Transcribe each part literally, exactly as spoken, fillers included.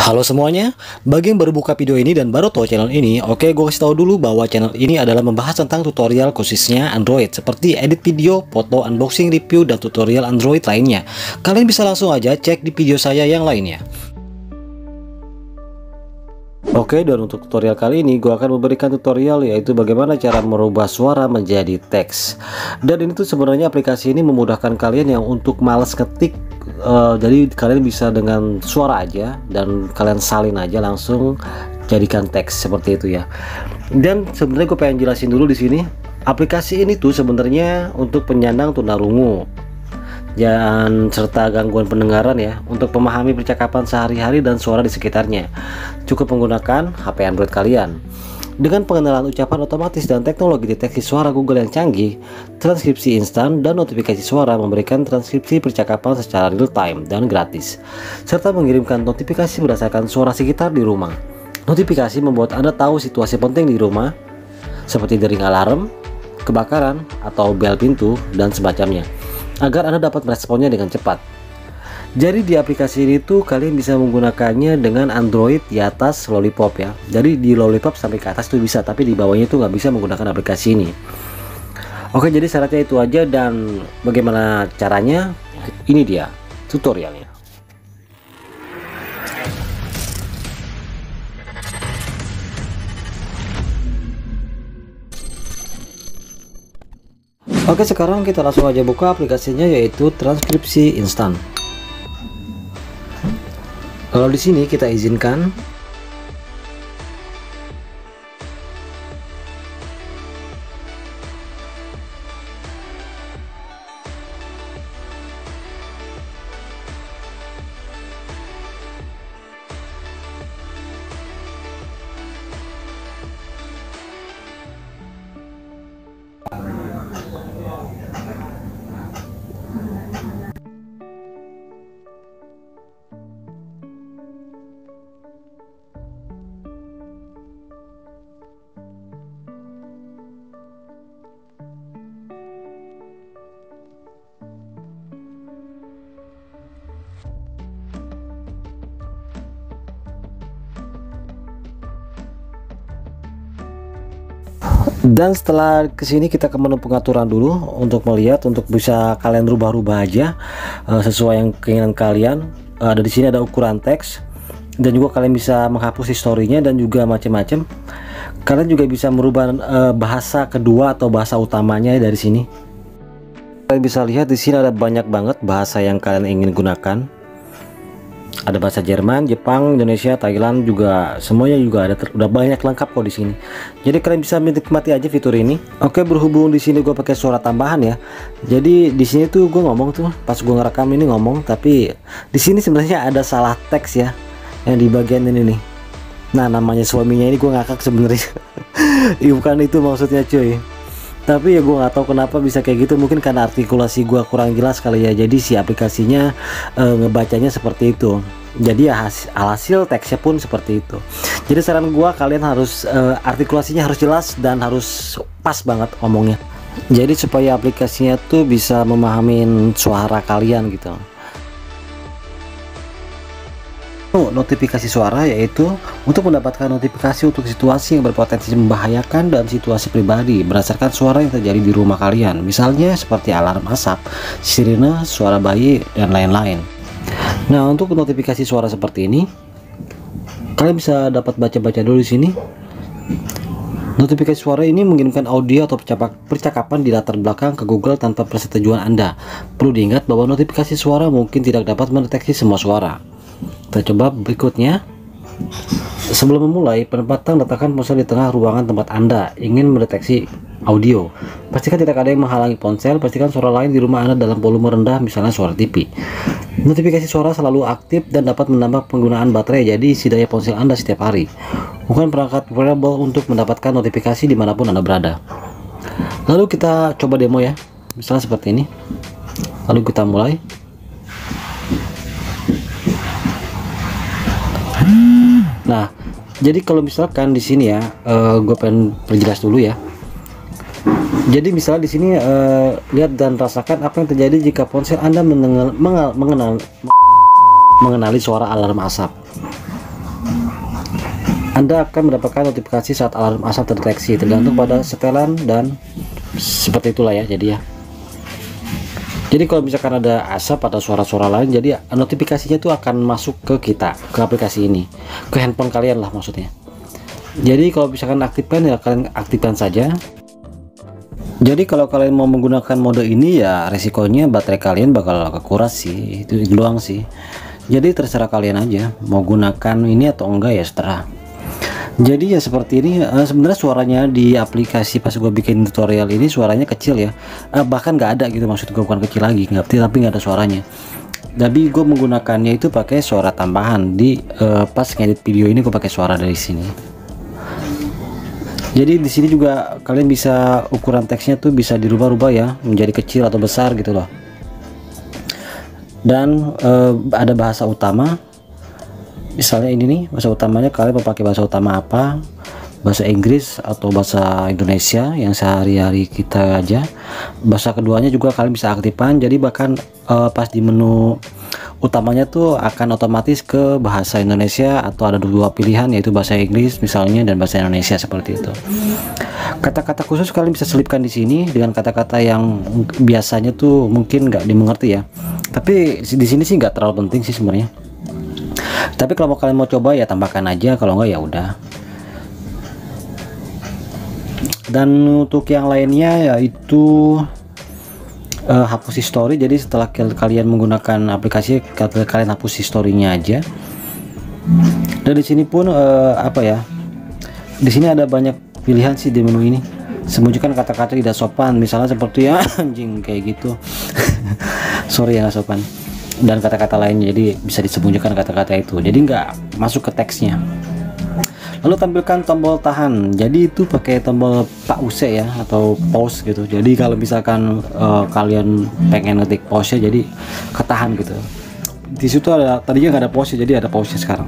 Halo semuanya, bagi yang baru buka video ini dan baru tahu channel ini, oke gue kasih tahu dulu bahwa channel ini adalah membahas tentang tutorial khususnya Android seperti edit video, foto, unboxing, review, dan tutorial Android lainnya. Kalian bisa langsung aja cek di video saya yang lainnya. Oke, dan untuk tutorial kali ini gue akan memberikan tutorial yaitu bagaimana cara merubah suara menjadi teks. Dan ini tuh sebenarnya aplikasi ini memudahkan kalian yang untuk males ketik. Uh, jadi kalian bisa dengan suara aja dan kalian salin aja langsung jadikan teks seperti itu ya. Dan sebenarnya gue pengen jelasin dulu di sini, aplikasi ini tuh sebenarnya untuk penyandang tunarungu dan serta gangguan pendengaran ya, untuk memahami percakapan sehari-hari dan suara di sekitarnya. Cukup menggunakan H P Android kalian. Dengan pengenalan ucapan otomatis dan teknologi deteksi suara Google yang canggih, transkripsi instan dan notifikasi suara memberikan transkripsi percakapan secara real time dan gratis, serta mengirimkan notifikasi berdasarkan suara sekitar di rumah. Notifikasi membuat Anda tahu situasi penting di rumah, seperti dering alarm, kebakaran, atau bel pintu, dan semacamnya, agar Anda dapat meresponnya dengan cepat. Jadi di aplikasi ini tuh kalian bisa menggunakannya dengan Android di atas Lollipop ya. Jadi di Lollipop sampai ke atas tuh bisa, tapi di bawahnya tuh nggak bisa menggunakan aplikasi ini. Oke, jadi syaratnya itu aja, dan bagaimana caranya? Ini dia tutorialnya. Oke, sekarang kita langsung aja buka aplikasinya, yaitu transkripsi instan. Kalau di sini kita izinkan, dan setelah kesini kita ke menu pengaturan dulu untuk melihat, untuk bisa kalian rubah-rubah aja uh, sesuai yang keinginan kalian. Uh, ada di sini ada ukuran teks, dan juga kalian bisa menghapus historinya dan juga macam-macam. Kalian juga bisa merubah uh, bahasa kedua atau bahasa utamanya dari sini. Kalian bisa lihat di sini ada banyak banget bahasa yang kalian ingin gunakan. Ada bahasa Jerman, Jepang, Indonesia, Thailand juga, semuanya juga ada, udah banyak lengkap kok di sini. Jadi kalian bisa menikmati aja fitur ini. Oke, berhubung di sini gue pakai suara tambahan ya. Jadi di sini tuh gue ngomong tuh pas gue ngerekam ini ngomong, tapi di sini sebenarnya ada salah teks ya, yang di bagian ini nih. Nah, namanya suaminya ini gue ngakak sebenarnya. Bukan itu maksudnya cuy. Tapi ya gue nggak tahu kenapa bisa kayak gitu, mungkin karena artikulasi gue kurang jelas kali ya. Jadi si aplikasinya e, ngebacanya seperti itu. Jadi ya hasil, alhasil teksnya pun seperti itu. Jadi saran gue, kalian harus e, artikulasinya harus jelas dan harus pas banget ngomongnya. Jadi supaya aplikasinya tuh bisa memahami suara kalian gitu. Notifikasi suara, yaitu untuk mendapatkan notifikasi untuk situasi yang berpotensi membahayakan dan situasi pribadi berdasarkan suara yang terjadi di rumah kalian, misalnya seperti alarm asap, sirine, suara bayi, dan lain-lain. Nah, untuk notifikasi suara seperti ini kalian bisa dapat baca-baca dulu di sini. Notifikasi suara ini mengirimkan audio atau percakapan di latar belakang ke Google tanpa persetujuan Anda. Perlu diingat bahwa notifikasi suara mungkin tidak dapat mendeteksi semua suara. Kita coba berikutnya. Sebelum memulai, penempatan letakkan ponsel di tengah ruangan tempat Anda ingin mendeteksi audio. Pastikan tidak ada yang menghalangi ponsel. Pastikan suara lain di rumah Anda dalam volume rendah, misalnya suara T V. Notifikasi suara selalu aktif dan dapat menambah penggunaan baterai, jadi isi daya ponsel Anda setiap hari. Bukan perangkat wearable untuk mendapatkan notifikasi dimanapun Anda berada. Lalu kita coba demo ya, misalnya seperti ini. Lalu kita mulai. Nah, jadi kalau misalkan di sini ya, uh, gue pengen perjelas dulu ya. Jadi misalnya di sini uh, lihat dan rasakan apa yang terjadi jika ponsel Anda mengenal, mengenal, mengenal, mengenali suara alarm asap. Anda akan mendapatkan notifikasi saat alarm asap terdeteksi, tergantung pada setelan dan seperti itulah ya. Jadi ya, jadi kalau misalkan ada asap atau suara-suara lain, jadi notifikasinya itu akan masuk ke kita, ke aplikasi ini, ke handphone kalian lah maksudnya. Jadi kalau misalkan aktifkan ya kalian aktifkan saja. Jadi kalau kalian mau menggunakan mode ini ya resikonya baterai kalian bakal kekuras sih, itu doang sih. Jadi terserah kalian aja mau gunakan ini atau enggak ya, seterah. Jadi ya seperti ini. uh, sebenarnya suaranya di aplikasi pas gue bikin tutorial ini suaranya kecil ya, uh, bahkan nggak ada gitu, maksud gue bukan kecil lagi, nggak, tapi nggak ada suaranya. Tapi gue menggunakannya itu pakai suara tambahan di uh, pas ngedit video ini, gue pakai suara dari sini. Jadi di sini juga kalian bisa ukuran teksnya tuh bisa dirubah-rubah ya, menjadi kecil atau besar gitu loh. Dan uh, ada bahasa utama. Misalnya ini nih bahasa utamanya, kalian mau pakai bahasa utama apa, bahasa Inggris atau bahasa Indonesia yang sehari-hari kita aja. Bahasa keduanya juga kalian bisa aktifkan, jadi bahkan uh, pas di menu utamanya tuh akan otomatis ke bahasa Indonesia, atau ada dua pilihan yaitu bahasa Inggris misalnya dan bahasa Indonesia seperti itu. Kata-kata khusus kalian bisa selipkan di sini dengan kata-kata yang biasanya tuh mungkin nggak dimengerti ya, tapi di sini sih nggak terlalu penting sih sebenarnya. Tapi kalau mau kalian mau coba ya tambahkan aja, kalau enggak ya udah. Dan untuk yang lainnya yaitu uh, hapus history. Jadi setelah kalian menggunakan aplikasi, kalian hapus historinya aja. Dan di sini pun uh, apa ya, di sini ada banyak pilihan sih di menu ini. Sembunyikan kata-kata tidak sopan, misalnya seperti ya anjing kayak gitu. Sorry ya, nggak sopan. Dan kata-kata lainnya, jadi bisa disembunyikan kata-kata itu, jadi nggak masuk ke teksnya. Lalu tampilkan tombol tahan, jadi itu pakai tombol pause ya, atau pause gitu. Jadi kalau misalkan uh, kalian pengen ngetik pause ya, jadi ketahan gitu. Di situ ada, tadinya nggak ada pause, jadi ada pause sekarang.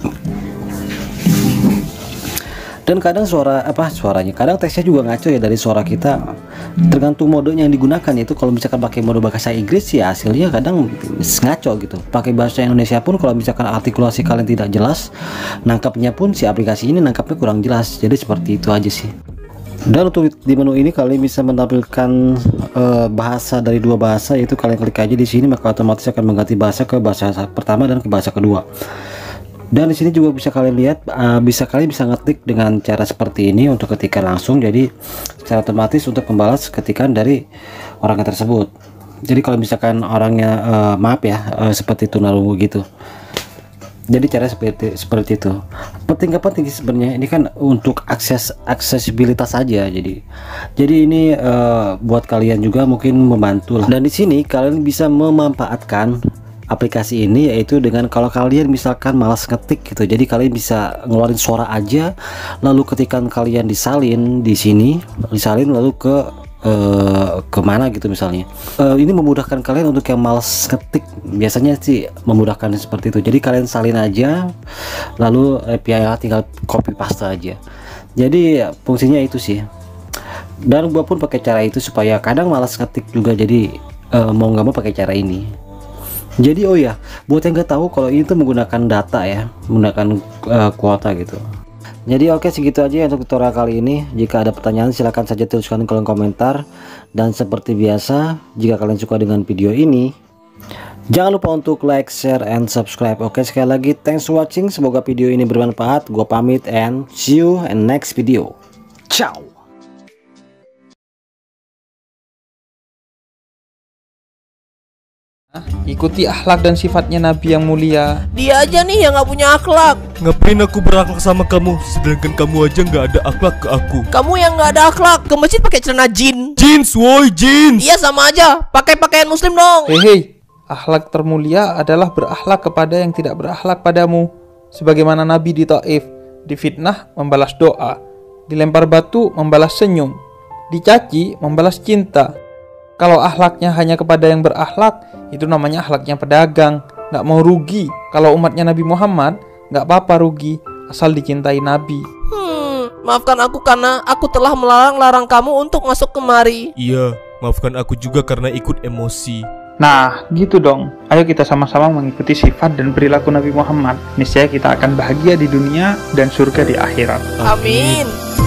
Dan kadang suara apa suaranya kadang teksnya juga ngaco ya dari suara kita, tergantung modenya yang digunakan. Yaitu kalau misalkan pakai mode bahasa Inggris ya hasilnya kadang ngaco gitu. Pakai bahasa Indonesia pun kalau misalkan artikulasi kalian tidak jelas, nangkapnya pun si aplikasi ini nangkapnya kurang jelas. Jadi seperti itu aja sih. Dan untuk di menu ini kalian bisa menampilkan uh, bahasa dari dua bahasa, yaitu kalian klik aja di sini maka otomatis akan mengganti bahasa ke bahasa pertama dan ke bahasa kedua. Dan di sini juga bisa kalian lihat, uh, bisa kalian bisa ngetik dengan cara seperti ini untuk ketikkan langsung. Jadi secara otomatis untuk membalas ketikan dari orang tersebut. Jadi kalau misalkan orangnya uh, maaf ya, uh, seperti tunarungu gitu. Jadi cara seperti seperti itu. Penting gak penting sebenarnya, ini kan untuk akses aksesibilitas saja. Jadi jadi ini uh, buat kalian juga mungkin membantu lah. Dan di sini kalian bisa memanfaatkan aplikasi ini, yaitu dengan kalau kalian misalkan malas ngetik gitu, jadi kalian bisa ngeluarin suara aja, lalu ketikan kalian disalin di sini, disalin lalu ke uh, kemana gitu misalnya. Uh, ini memudahkan kalian untuk yang malas ngetik, biasanya sih memudahkan seperti itu. Jadi kalian salin aja, lalu A P I tinggal copy paste aja. Jadi fungsinya itu sih. Dan gua pun pakai cara itu supaya kadang malas ngetik juga, jadi uh, mau nggak mau pakai cara ini. Jadi oh ya, buat yang nggak tahu kalau ini tuh menggunakan data ya, menggunakan uh, kuota gitu. Jadi oke, segitu aja ya untuk tutorial kali ini. Jika ada pertanyaan silahkan saja tuliskan di kolom komentar. Dan seperti biasa, jika kalian suka dengan video ini, jangan lupa untuk like, share, and subscribe. Oke, sekali lagi thanks for watching. Semoga video ini bermanfaat. Gua pamit and see you in next video. Ciao. Ikuti akhlak dan sifatnya Nabi yang mulia. Dia aja nih yang gak punya akhlak. Ngapain aku berakhlak sama kamu, sedangkan kamu aja nggak ada akhlak ke aku. Kamu yang gak ada akhlak, ke masjid pakai celana jin. Jeans, woi jeans. Iya sama aja, pakai pakaian muslim dong. Hei, hei, akhlak termulia adalah berakhlak kepada yang tidak berakhlak padamu. Sebagaimana Nabi di Taif, difitnah membalas doa, dilempar batu membalas senyum, dicaci membalas cinta. Kalau akhlaknya hanya kepada yang berakhlak, itu namanya akhlaknya pedagang, nggak mau rugi. Kalau umatnya Nabi Muhammad, nggak apa-apa rugi, asal dicintai Nabi. Hmm, maafkan aku karena aku telah melarang-larang kamu untuk masuk kemari. Iya, maafkan aku juga karena ikut emosi. Nah, gitu dong. Ayo kita sama-sama mengikuti sifat dan perilaku Nabi Muhammad. Niscaya kita akan bahagia di dunia dan surga di akhirat. Amin.